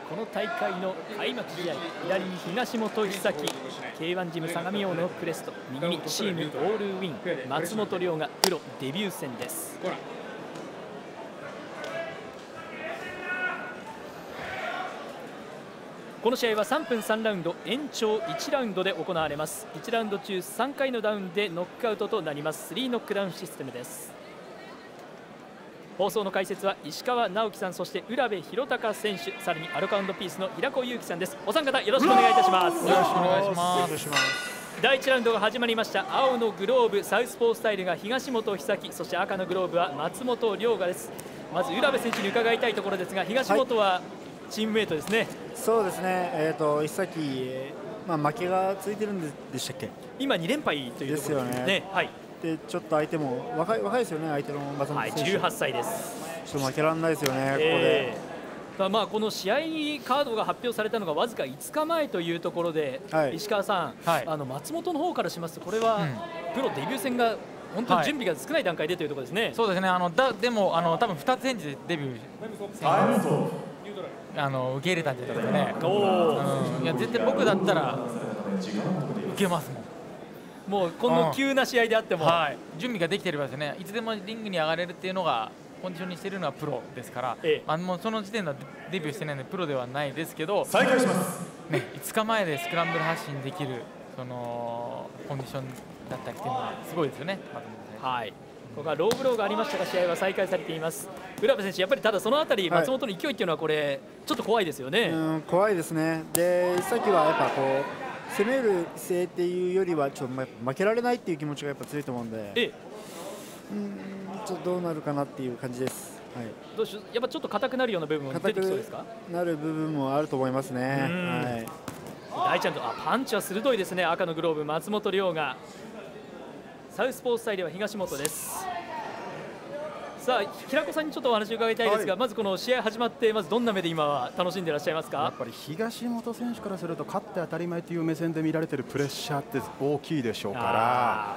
この大会の開幕試合、左に東本久樹 K1 ジム相模大野クレスト、右にチームオールウィン松本涼がプロデビュー戦です。この試合は3分3ラウンド延長1ラウンドで行われます。1ラウンド中3回のダウンでノックアウトとなります3ノックダウンシステムです。放送の解説は石川直樹さん、そして浦部弘隆選手、さらにアルコ&ピースの平子祐希さんです。お三方よろしくお願いいたします。 よろしくお願いします。 第1ラウンドが始まりました。青のグローブサウスポースタイルが東本久樹、そして赤のグローブは松本涼雅です。まず浦部選手に伺いたいところですが、東本はチームメイトですね。 そうですね、久樹、負けがついてるんでしたっけ。 今2連敗というところですね。はい、 でちょっと相手も若いですよね、相手の松本選手、 18歳です。 ちょっと負けられないですよね、ここで。 この試合カードが発表されたのがわずか5日前というところで、石川さん、松本の方からしますと、これはプロデビュー戦が本当に準備が少ない段階でというところですね。 そうですね。でも多分2つ返事でデビュー戦受け入れたんじゃないですかね。いや絶対僕だったら受けますもん。 もうこの急な試合であっても、 準備ができていればですね、いつでもリングに上がれるっていうのがコンディションにしているのはプロですから、もうその時点ではデビューしてないのでプロではないですけど、 再開します、 5日前でスクランブル発進できるそのコンディションだったりっていうのはすごいですよね。 ここはローブローがありましたが試合は再開されています。浦部選手、やっぱりただそのあたり松本の勢いっていうのはこれちょっと怖いですよね。 怖いですね。でさっきはやっぱこう攻める姿勢っていうよりはちょっと負けられないっていう気持ちがやっぱ強いと思うんで、ちょっとどうなるかなっていう感じです。 どうしよう、やっぱちょっと硬くなるような部分も出てきそうですか。 なる部分もあると思いますね。 第1ラウンド、パンチは鋭いですね。赤のグローブ松本涼が、サウスポースタイルは東本です。さあ平子さんにちょっとお話を伺いたいですが、まずこの試合始まってまずどんな目で今は楽しんでいらっしゃいますか。 やっぱり東本選手からすると勝って当たり前という目線で見られているプレッシャーって大きいでしょうから、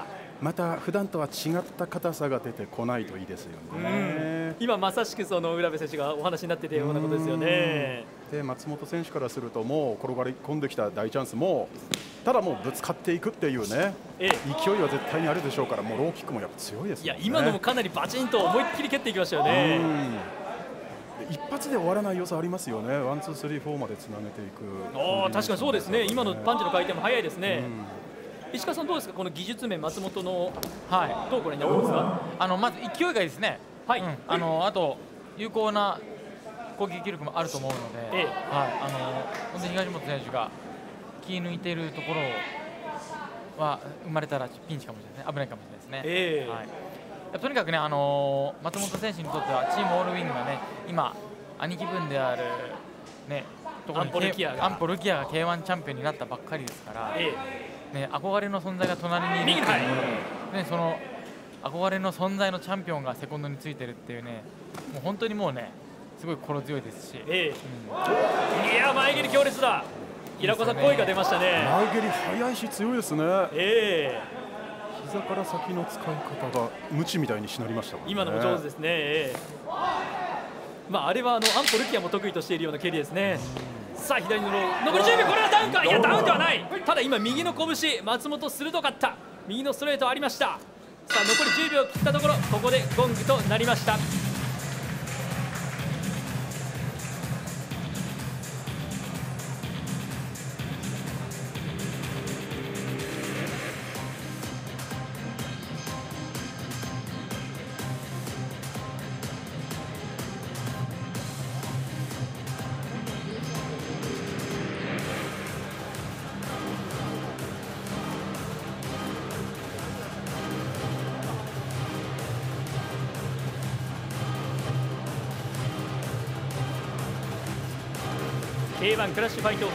また普段とは違った硬さが出てこないといいですよね。 今まさしくその浦部選手がお話になっていたようなことですよね。 で松本選手からするともう転がり込んできた大チャンスもただもうぶつかっていくっていうね、勢いは絶対にあるでしょうから、もうローキックもやっぱ強いですよね。 今のもかなりバチンと思いっきり蹴っていきましたよね。 一発で終わらない良さありますよね。ワンツースリーフォーまでつなげていく。 確かにそうですね。今のパンチの回転も速いですね。石川さんどうですか、この技術面松本の、どうご覧になってますか。 まず勢いがいいですね。あと有効な攻撃力もあると思うので、本当に東本選手が気抜いているところは生まれたらピンチかもしれないですね。危ないかもしれないですね。とにかくね、松本選手にとってはチームオールウィングがね、今兄貴分であるね、 アンポルキアが K1 チャンピオンになったばっかりですから、憧れの存在が隣にいるっていう、その憧れの存在のチャンピオンがセコンドについてるっていうね、もう本当にもうねすごい心強いですし、いや前蹴り強烈だ。平子さん声が出ましたね。 前蹴り速いし強いですね。膝から先の使い方が無知みたいにしなりましたもんね。 今のも上手ですね。あれはアンポルキアも得意としているような蹴りですね。さあ左のロー、残り10秒、これはダウンか。いやダウンではない。ただ今右の拳、松本鋭かった。右のストレートありました。さあ残り10秒切ったところ、ここでゴングとなりました。K1 クラッシュファイト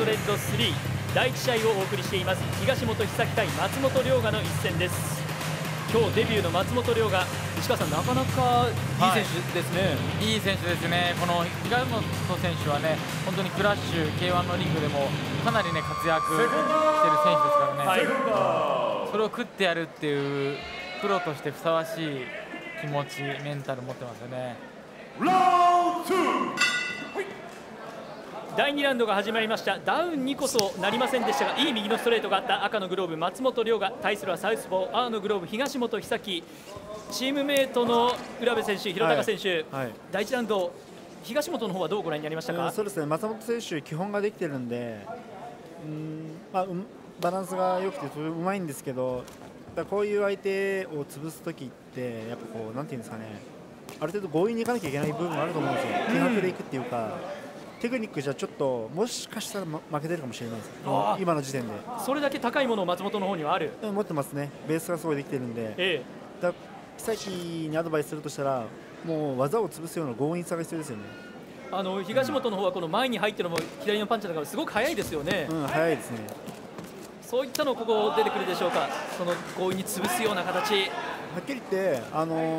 103第1試合をお送りしています。東本久樹対松本涼雅の一戦です。今日デビューの松本涼雅、石川さんなかなかいい選手ですね。 いい選手ですね。この東本選手はね、本当にクラッシュ K1 のリングでもかなりね活躍している選手ですからね、それを食ってやるっていうプロとしてふさわしい気持ち、メンタル持ってますよね。 ラウンド2 第2ラウンドが始まりました。ダウンにこそなりませんでしたが、いい右のストレートがあった赤のグローブ松本涼が、対するはサウスポー青のグローブ東本久樹。チームメートの浦部選手、廣中選手、第1ラウンド東本の方はどうご覧になりましたか？ そうですね、松本選手基本ができてるんで、バランスが良くてうまいんですけど、こういう相手を潰すときってやっぱこうなんていうんですかね、ある程度強引にいかなきゃいけない部分があると思うんですよ。気迫でいくっていうか、テクニックじゃちょっともしかしたら負けてるかもしれないです。今の時点でそれだけ高いものを松本の方にはある。 持ってますね。ベースがすごいできてるんで、久木にアドバイスするとしたら、もう技を潰すような強引さが必要ですよね。 東本の方はこの前に入ってのも左のパンチだからすごく速いですよね。 速いですね。 そういったのここ出てくるでしょうか。その強引に潰すような形。はっきり言って、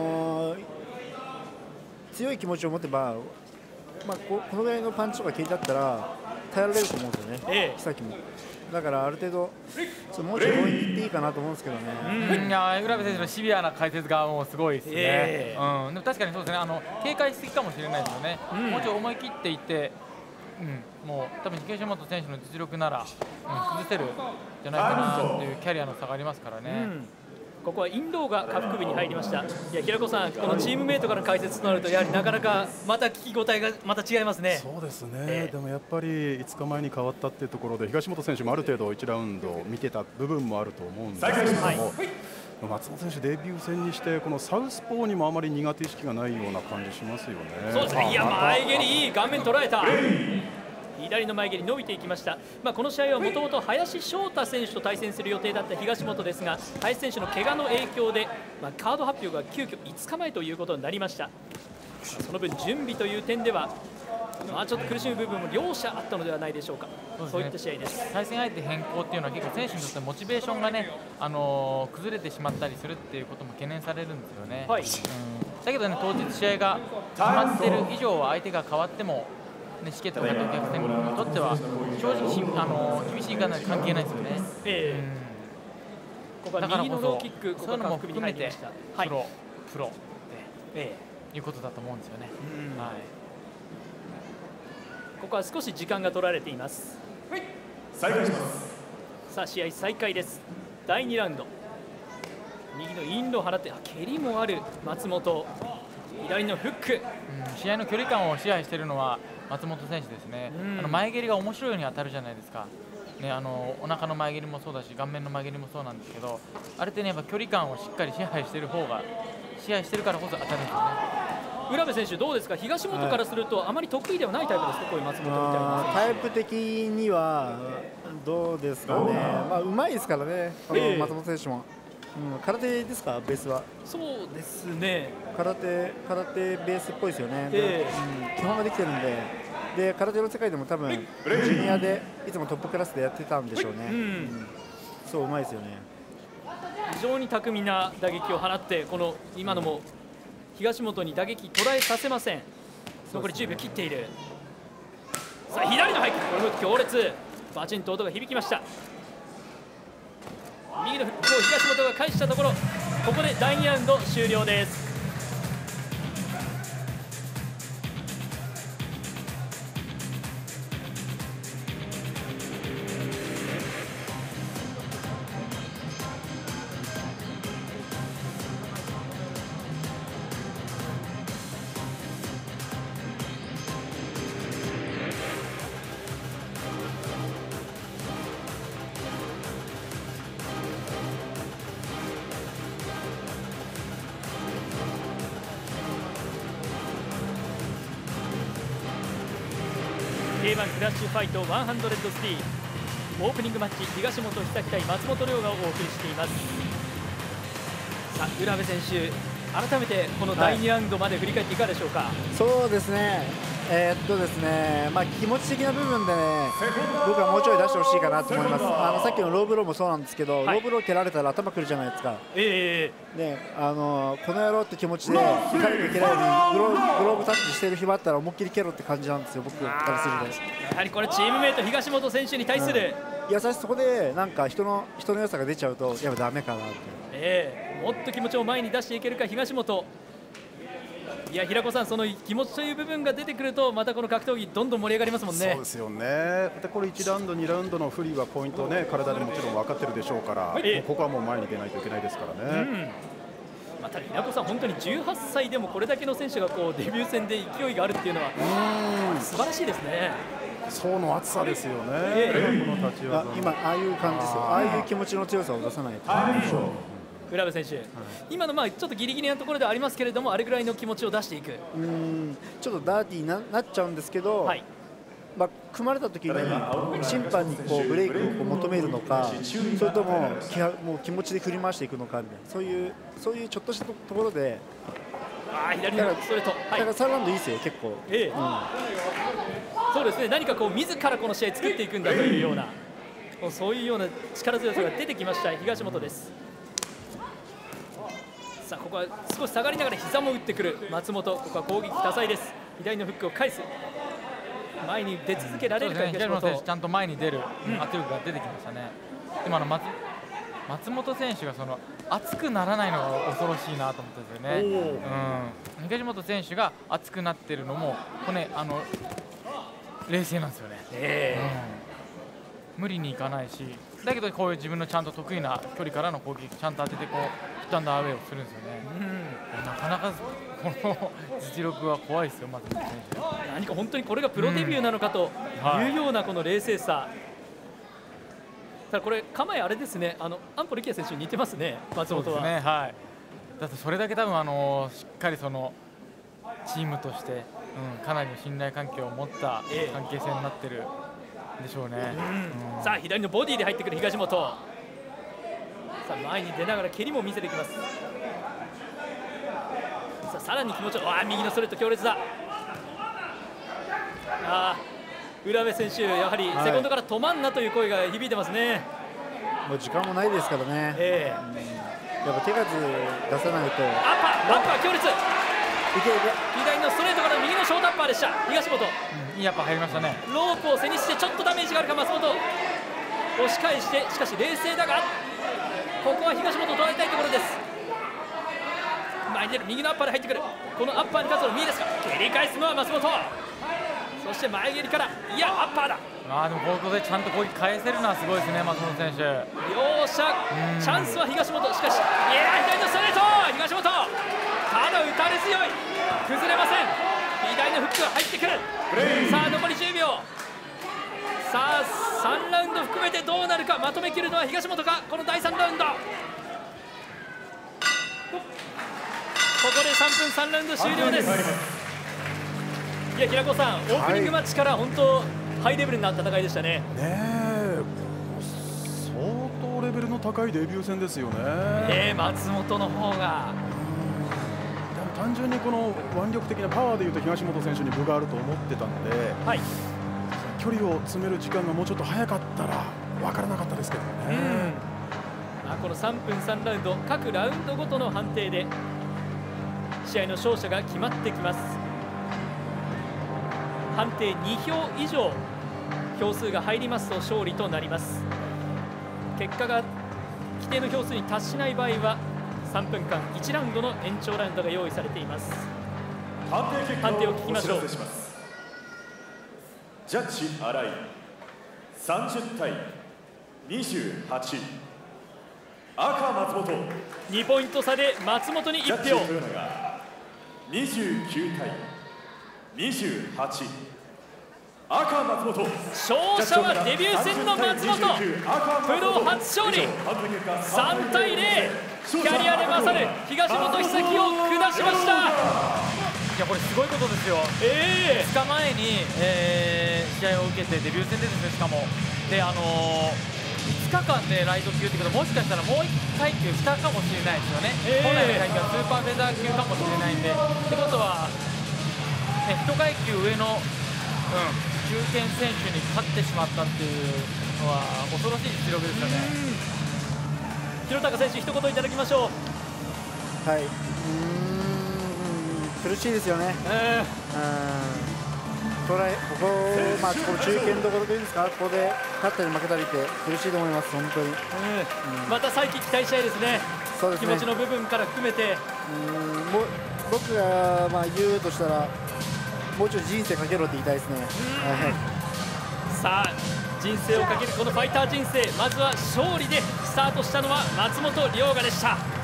強い気持ちを持てば、このぐらいのパンチとか効いてあったら耐えられると思うんですよね。久木も。だからある程度もうちょい強引にいっていいかなと思うんですけどね。 いや、浦部選手のシビアな解説がもうすごいですね。でも確かにそうですね。警戒しすぎかもしれないですよね。もうちょい思い切っていって、もう多分東本選手の実力なら、崩せるじゃないかなというキャリアの差がありますからね。 ここはインローが下腹部に入りました。いや、平子さん、このチームメートからの解説となるとやはりなかなかまた聞き応えがまた違いますね。 そうですね、でもやっぱり5日前に変わったっていうところで東本選手もある程度1ラウンド見てた部分もあると思うんですけれども、松本選手デビュー戦にしてこのサウスポーにもあまり苦手意識がないような感じしますよね。 そうですね。いや、前蹴りいい、顔面捉えた。左の前蹴り伸びていきました。この試合はもともと林翔太選手と対戦する予定だった東本ですが、林選手の怪我の影響で、カード発表が急遽5日前ということになりました。その分準備という点では、ちょっと苦しむ部分も両者あったのではないでしょうか。そういった試合です。 対戦相手変更っていうのは結構選手にとってモチベーションがね、崩れてしまったりするっていうことも懸念されるんですよね。だけどね、当日試合が決まっている以上は相手が変わってもチケットを買ったお客さんにとっては正直厳しいかな関係ないですよね。 ここは右のローキック、 そういうのも含めてプロでいうことだと思うんですよね。 ここは少し時間が取られています。 再開します。 さあ、試合再開です。第2ラウンド、右のインロー払って、蹴りもある松本、左のフック。 試合の距離感を支配しているのは松本選手ですね。前蹴りが面白いように当たるじゃないですか。ね、お腹の前蹴りもそうだし、顔面の前蹴りもそうなんですけど、ある程度やっぱ距離感をしっかり支配している方が支配しているからこそ当たるんですよね。 浦部選手どうですか。東本からするとあまり得意ではないタイプですか。こういう松本みたいなタイプ的にはどうですかね。うまいですからね、松本選手も。空手ですか、ベースは。 そうですね、 空手ベースっぽいですよね。基本ができてるんで、空手の世界でも多分ジュニアでいつもトップクラスでやってたんでしょうね。そう、うまいですよね。 非常に巧みな打撃を放って、この今のも東本に打撃捉えさせません。残り10秒切っている。さあ、左のハイキック、これも強烈、バチンと音が響きました。右のフックを東本が返したところ、ここで第2ラウンド終了です。K1 クラッシュファイト103オープニングマッチ、東本久樹対松本涼がお送りしています。さあ、浦部選手、改めてこの第2ラウンドまで振り返っていかがでしょうか。 そうですね、気持ち的な部分でね、僕はもうちょい出してほしいかなと思います。さっきのローブローもそうなんですけど、ローブロー蹴られたら頭くるじゃないですか。この野郎って気持ちで行かなきゃいけないようにグローブタッチしてる暇あったら思いっきり蹴ろって感じなんですよ、僕からすると。やはりこれチームメート東本選手に対する、 そこでなんか人の良さが出ちゃうとやっぱダメかなって。 もっと気持ちを前に出していけるか東本。 いや平子さん、その気持ちという部分が出てくるとまたこの格闘技どんどん盛り上がりますもんね。 そうですよね。でこれ1ラウンド2ラウンドの不利はポイントね、体でもちろん分かってるでしょうから、ここはもう前に出ないといけないですからね。 また平子さん、本当に18歳でもこれだけの選手がこうデビュー戦で勢いがあるっていうのは素晴らしいですね。 層の厚さですよね。この立ち技今ああいう感じですよ。ああいう気持ちの強さを出さないと。 浦部選手、今のちょっとギリギリなところではありますけれども、あれぐらいの気持ちを出していく。 ちょっとダーティーになっちゃうんですけど、組まれた時に審判にこうブレイクを求めるのか、それとももう気持ちで振り回していくのかみたいな、そういうちょっとしたところで、 左のストレート、 だから3ラウンドいいですよ結構。 そうですね、何かこう自らこの試合作っていくんだというような、そういうような力強さが出てきました東本です。さあここは少し下がりながら膝も打ってくる松本、ここは攻撃多彩です。左のフックを返す、前に出続けられるか、 東本選手ちゃんと前に出る圧力が出てきましたね。今の松本選手がその熱くならないのが恐ろしいなと思ったんですよね。東本選手が熱くなってるのも冷静なんですよね。無理にいかないし、だけどこういう自分のちゃんと得意な距離からの攻撃ちゃんと当ててこうヒットアンダーアウェイをするんですよね。なかなかこの実力は怖いですよ、松本選手。 何か本当にこれがプロデビューなのかというようなこの冷静さ。ただこれ構えあれですね、安保力也選手に似てますね、松本は。 ね、はい。だってそれだけ多分しっかりそのチームとして、かなりの信頼関係を持った関係性になってるでしょうね。 さあ左のボディで入ってくる東本。さあ前に出ながら蹴りも見せてきます。さあさらに気持ち右のストレート強烈だ。浦部選手、やはりセコンドから止まんなという声が響いてますね。 もう時間もないですからね。やっぱ手数出さないと。 アッパー強烈。左のストレートから右のショートアッパーでした東本。 いいアッパー入りましたね。 ロープを背にしてちょっとダメージがあるか松本。押し返して、しかし冷静だがここは東本を捉えたいところです。前に出る右のアッパーで入ってくる。このアッパーに勝つの見えですか。蹴り返すのは松本。そして前蹴りからアッパーだ。 でもここでちゃんと攻撃返せるのはすごいですね、松本選手。 両者チャンスは東本。しかし左のストレート東本、ただ打たれ強い、崩れません。左のフックが入ってくる。さあ残り10秒。さあ3ラウンド含めてどうなるか。まとめきるのは東本か、この第3ラウンド。ここで3分3ラウンド終了です。いや平子さん、オープニングマッチから本当ハイレベルな戦いでしたね。 相当レベルの高いデビュー戦ですよね。 松本の方が単純にこの腕力的なパワーでいうと東本選手に分があると思ってたので、距離を詰める時間がもうちょっと早かったら分からなかったですけどね。 この3分3ラウンド各ラウンドごとの判定で試合の勝者が決まってきます。判定2票以上票数が入りますと勝利となります。結果が規定の票数に達しない場合は3分間1ラウンドの延長ラウンドが用意されています。判定を聞きましょう。 ジャッジ新井30対28、赤松本 2ポイント差で松本に1票。 29対28、赤松本。 勝者はデビュー戦の松本、プロ初勝利。3対0、キャリアで勝る東本久樹を下しました。 いやこれすごいことですよ。2日前に、試合を受けてデビュー戦でですね、しかもで5日間でライト級ってことはもしかしたらもう1階級下かもしれないですよね。本来の階級はスーパーフェザー級かもしれないんで、ってことは、1階級上の、中堅選手に勝ってしまったっていうのは恐ろしい実力ですよね。 広高選手、一言いただきましょう。 苦しいですよね。ここ中堅どころというんですか、ここで勝ったり負けたりって苦しいと思います、本当に。 また再起期待したいですね。気持ちの部分から含めて。 僕がまあ言うとしたらもうちょい人生かけろって言いたいですね。 さあ人生をかけるこのファイター人生、まずは勝利でスタートしたのは松本涼雅でした。